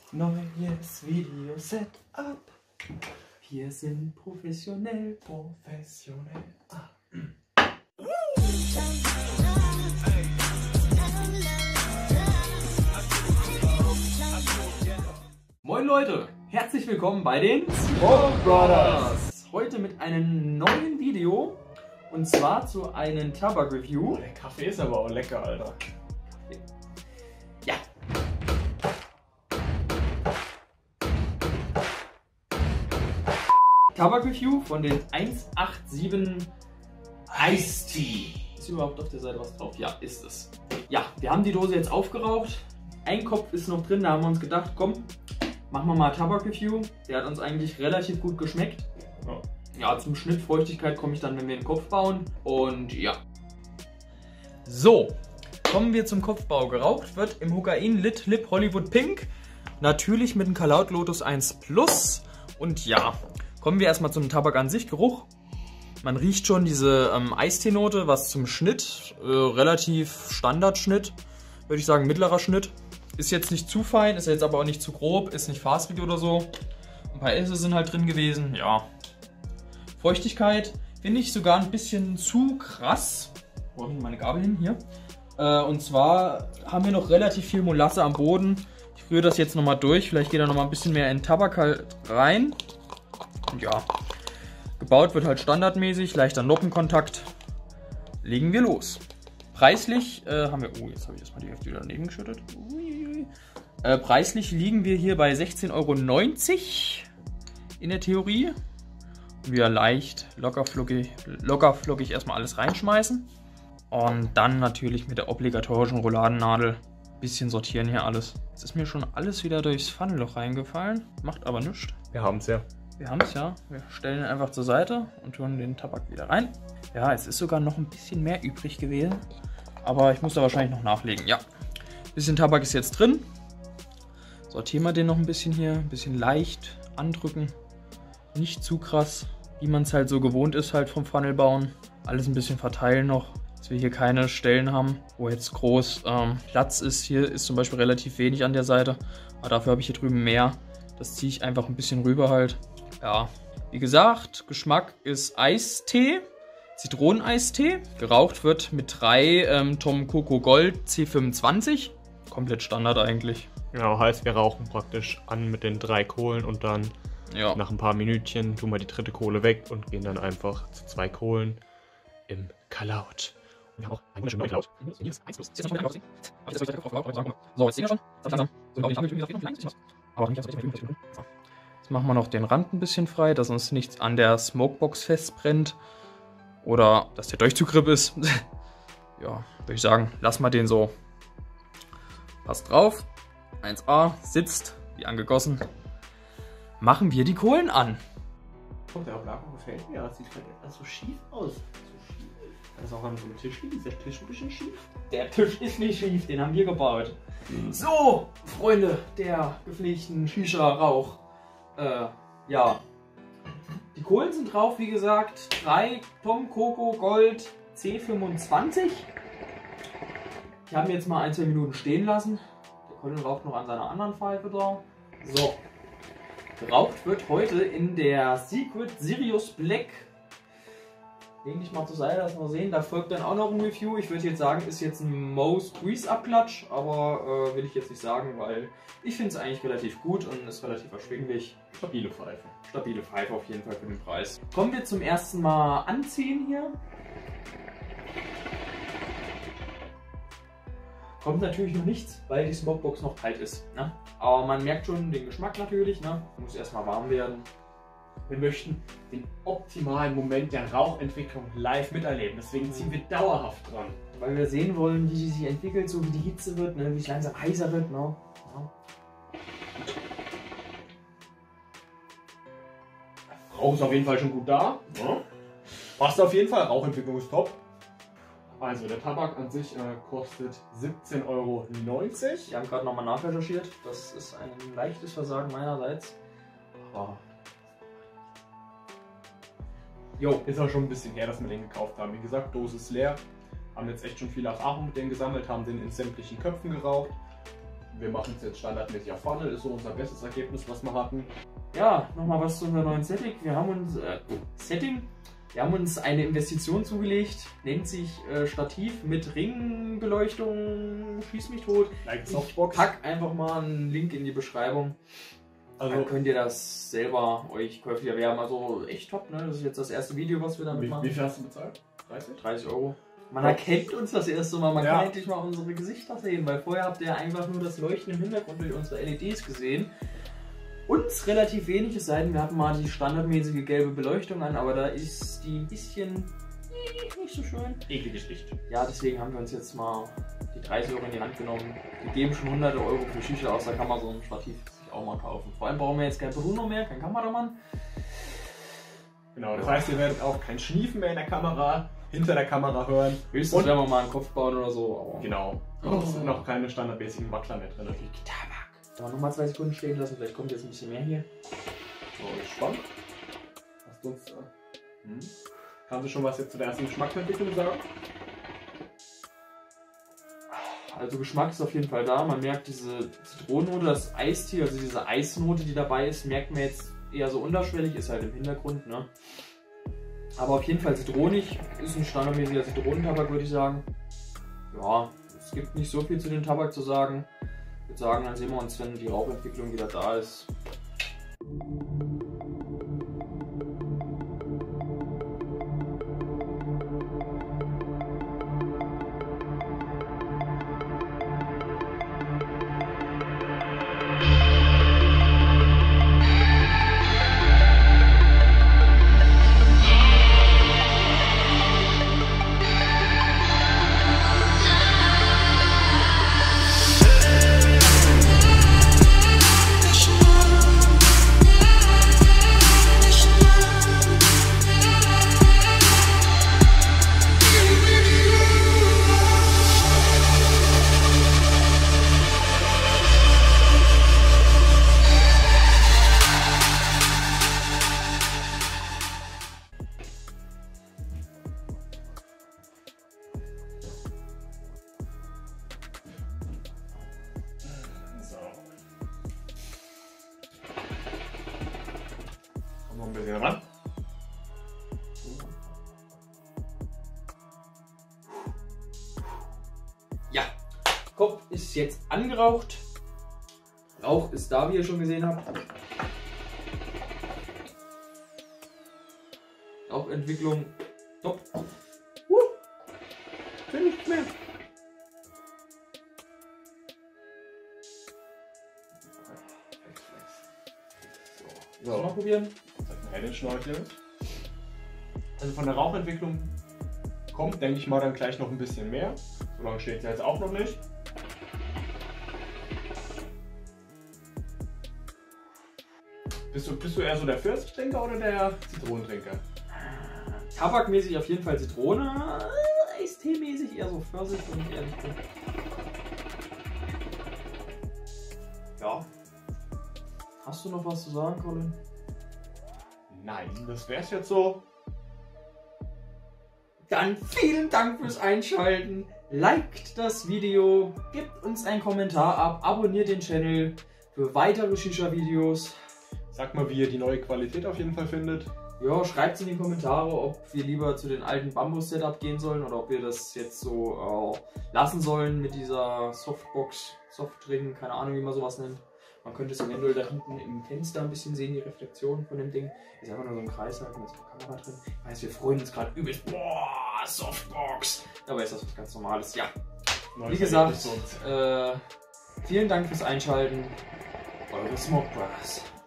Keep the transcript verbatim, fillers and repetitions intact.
Neues Video-Setup. Wir sind professionell, professionell. Ah. Moin Leute, herzlich willkommen bei den Smoke Brothers. Heute mit einem neuen Video und zwar zu einem Tabak-Review. Oh, der Kaffee ist aber auch lecker, Alter. Ja. Tabak-Review von den eins acht sieben Ice Tea. Ist überhaupt auf der Seite was drauf? Ja, ist es. Ja, wir haben die Dose jetzt aufgeraucht. Ein Kopf ist noch drin, da haben wir uns gedacht, komm, machen wir mal Tabak-Review. Der hat uns eigentlich relativ gut geschmeckt. Ja, ja, zum Schnitt Feuchtigkeit komme ich dann, wenn wir den Kopf bauen. Und ja. So, kommen wir zum Kopfbau. Geraucht wird im Hugain Lit Lip Hollywood Pink. Natürlich mit dem Kalaut Lotus eins Plus. Und ja, kommen wir erstmal zum Tabak an sich. Geruch. Man riecht schon diese ähm, Eistee-Note, was zum Schnitt, äh, relativ Standardschnitt, würde ich sagen, mittlerer Schnitt. Ist jetzt nicht zu fein, ist jetzt aber auch nicht zu grob, ist nicht faserig oder so. Ein paar Esse sind halt drin gewesen, ja. Feuchtigkeit finde ich sogar ein bisschen zu krass. Wo habe ich meine Gabel hin? Hier. Äh, und zwar haben wir noch relativ viel Molasse am Boden. Ich rühre das jetzt nochmal durch, vielleicht geht da nochmal ein bisschen mehr in Tabak halt rein. Und ja. Gebaut wird halt standardmäßig, leichter Noppenkontakt. Legen wir los. Preislich äh, haben wir... Oh, jetzt habe ich erstmal die Hälfte wieder daneben geschüttet. Uiuiui. Äh, preislich liegen wir hier bei sechzehn Euro neunzig in der Theorie. Wir leicht, lockerflockig, lockerflockig erstmal alles reinschmeißen. Und dann natürlich mit der obligatorischen Roladennadel ein bisschen sortieren hier alles. Jetzt ist mir schon alles wieder durchs Pfannenloch reingefallen. Macht aber nichts. wir haben es ja. Wir haben es ja. Wir stellen ihn einfach zur Seite und tun den Tabak wieder rein. Ja, es ist sogar noch ein bisschen mehr übrig gewesen. Aber ich muss da wahrscheinlich noch nachlegen. Ja, ein bisschen Tabak ist jetzt drin. Sortieren wir den noch ein bisschen hier. Ein bisschen leicht andrücken. Nicht zu krass, wie man es halt so gewohnt ist, halt vom Funnel bauen. Alles ein bisschen verteilen noch, dass wir hier keine Stellen haben, wo jetzt groß ähm, Platz ist. Hier ist zum Beispiel relativ wenig an der Seite. Aber dafür habe ich hier drüben mehr. Das ziehe ich einfach ein bisschen rüber halt. Ja, wie gesagt, Geschmack ist Eistee, Zitroneneistee. Geraucht wird mit drei ähm, Tom Coco Gold C fünfundzwanzig. Komplett Standard eigentlich. Genau, heißt, wir rauchen praktisch an mit den drei Kohlen und dann ja. Nach ein paar Minütchen tun wir die dritte Kohle weg und gehen dann einfach zu zwei Kohlen im Kalaut. Wir haben auch einen wunderschönen neuen Kalaut. So, jetzt seht ihr schon. Jetzt machen wir noch den Rand ein bisschen frei, dass uns nichts an der Smokebox festbrennt. Oder dass der Durchzugriff ist. Ja, würde ich sagen, lassen wir den so. Passt drauf. eins A sitzt, wie angegossen. Machen wir die Kohlen an. Oh, der Oblaco gefällt mir. Das sieht halt so schief aus. So schief. Kann das auch an so einem Tisch liegen? Ist der Tisch ein bisschen schief? Der Tisch ist nicht schief, den haben wir gebaut. Mhm. So, Freunde der gepflegten Shisha-Rauch. Äh, ja. Die Kohlen sind drauf, wie gesagt. drei Tom Coco Gold C fünfundzwanzig. Die haben wir jetzt mal ein, zwei Minuten stehen lassen. Der Colin raucht noch an seiner anderen Pfeife da. So. Geraucht wird heute in der Secret Sirius Black. Leg dich mal zur Seite, dass wir sehen. Da folgt dann auch noch ein Review. Ich würde jetzt sagen, ist jetzt ein Mo Squeeze Abklatsch, aber äh, will ich jetzt nicht sagen, weil ich finde es eigentlich relativ gut und ist relativ erschwinglich. Stabile Pfeife. Stabile Pfeife auf jeden Fall für den Preis. Kommen wir zum ersten Mal anziehen hier. Kommt natürlich noch nichts, weil die Smokebox noch kalt ist. Ne? Aber man merkt schon den Geschmack natürlich. Ne? Muss erstmal warm werden. Wir möchten den optimalen Moment der Rauchentwicklung live miterleben. Deswegen ziehen wir dauerhaft dran. Weil wir sehen wollen, wie sie sich entwickelt, so wie die Hitze wird, ne? Wie es langsam heißer wird. Ne? Ja. Rauch ist auf jeden Fall schon gut da. Ja. Passt auf jeden Fall. Rauchentwicklung ist top. Also der Tabak an sich äh, kostet siebzehn Euro neunzig. Wir haben gerade nochmal nachrecherchiert. Das ist ein leichtes Versagen meinerseits. Aber jo, ist auch schon ein bisschen her, dass wir den gekauft haben. Wie gesagt, Dose ist leer. Haben jetzt echt schon viel Erfahrung mit denen gesammelt, haben den in sämtlichen Köpfen geraucht. wir machen es jetzt standardmäßig auf Funnel, ist so unser bestes Ergebnis, was wir hatten. Ja, nochmal was zu unserem neuen Setting. Wir haben uns äh, Setting. Wir haben uns eine Investition zugelegt, nennt sich äh, Stativ mit Ringbeleuchtung, schieß mich tot. Like Ich pack einfach mal einen Link in die Beschreibung. Also dann könnt ihr das selber euch käuflich erwerben. Also echt top, ne? Das ist jetzt das erste Video, was wir damit wie, machen. Wie viel hast du bezahlt? dreißig? dreißig Euro. Man erkennt uns das erste Mal, man ja. kann endlich mal unsere Gesichter sehen, weil vorher habt ihr einfach nur das Leuchten im Hintergrund durch unsere L E Ds gesehen. Uns relativ wenig, es sei denn, wir hatten mal die standardmäßige gelbe Beleuchtung an, aber da ist die ein bisschen nicht so schön. Ekliges Licht. Ja, deswegen haben wir uns jetzt mal die dreißig Euro in die Hand genommen. Wir geben schon hunderte Euro für Shisha aus, da kann man so ein Stativ sich auch mal kaufen. Vor allem brauchen wir jetzt kein Bruno mehr, kein Kameramann. Genau, das heißt, ihr werdet auch kein Schniefen mehr in der Kamera, hinter der Kamera hören. Höchstens, wenn wir mal einen Kopf bauen oder so. Aber genau. Und es sind noch keine standardmäßigen Wackler mehr drin. Tabak. Aber nochmal zwei Sekunden stehen lassen, vielleicht kommt jetzt ein bisschen mehr hier. So, ist spannend. Hast du uns. Äh, hm? Kannst du schon was jetzt zu der ersten Geschmacksentwicklung sagen? Also Geschmack ist auf jeden Fall da. Man merkt diese Zitronennote, das Eistee, also diese Eisnote, die dabei ist, merkt man jetzt eher so unterschwellig, ist halt im Hintergrund, ne? Aber auf jeden Fall zitronig, ist ein standardmäßiger Zitronentabak, würde ich sagen. Ja, es gibt nicht so viel zu dem Tabak zu sagen. Ich würde sagen, dann sehen wir uns, wenn die Rauchentwicklung wieder da ist. Noch ein bisschen ran. Ja, Kopf ist jetzt angeraucht. Rauch ist da, wie ihr schon gesehen habt. Rauchentwicklung top. Uh, bin nicht mehr. So, mal probieren. Zeig mal den Schnorchel. Also von der Rauchentwicklung kommt, denke ich mal, dann gleich noch ein bisschen mehr. So lange steht es jetzt auch noch nicht. Bist du, bist du eher so der Pfirsichtrinker oder der Zitronentrinker? Tabakmäßig auf jeden Fall Zitrone, äh, Eistee-mäßig eher so Pfirsich, wenn ich ehrlich bin. Ja. Hast du noch was zu sagen, Colin? Nein, das wär's jetzt so. Dann vielen Dank fürs Einschalten. Liked das Video, gebt uns einen Kommentar ab, abonniert den Channel für weitere Shisha-Videos. Sagt mal, wie ihr die neue Qualität auf jeden Fall findet. Ja, schreibt es in die Kommentare, ob wir lieber zu den alten Bambus-Setup gehen sollen oder ob wir das jetzt so äh, lassen sollen mit dieser Softbox, Softring, keine Ahnung, wie man sowas nennt. Man könnte es eventuell da hinten im Fenster ein bisschen sehen, die Reflexion von dem Ding. Ist einfach nur so ein Kreis, halt, mit so einer Kamera drin. Ich weiß, wir freuen uns gerade übelst. Boah, Softbox! Dabei ist das was ganz Normales. Ja, wie gesagt, äh, vielen Dank fürs Einschalten. Eure Smoke Brothers.